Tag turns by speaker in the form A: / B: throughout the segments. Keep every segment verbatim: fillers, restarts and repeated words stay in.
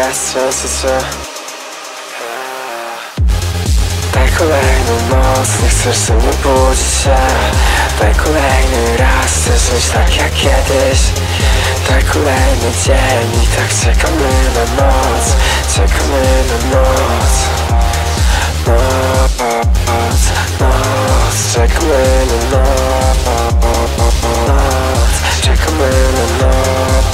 A: raz, często co? Daj kolejną noc, nie chcesz ze mną budzić się. Daj kolejny raz, chcesz żyć tak jak kiedyś. Daj kolejny dzień i tak czekamy na noc. Czekamy na noc. Noc, noc, czekamy na noc. Czekamy na noc.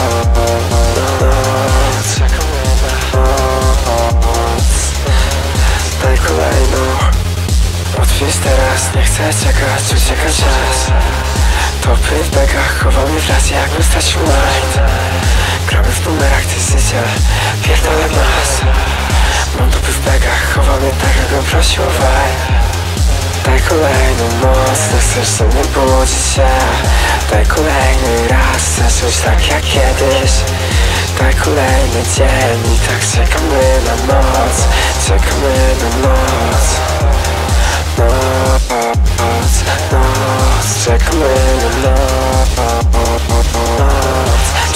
A: Czekamy na noc. Daj kolejną. Otwórz teraz, nie chcę czekać, ucieka czas. Topy w begach, chowamy w razie jakby stracił mind. Gramy w numerach, ty życia, pierdolę nas. Mam topy w begach, chowamy tak jakbym prosił o vibe. Daj kolejną noc, nie chcesz ze mną budzić się. Daj kolejny raz, chcesz żyć tak jak kiedyś. Daj kolejny dzień i tak czekamy na noc. Czekamy na noc. Noc, noc, czekamy na noc.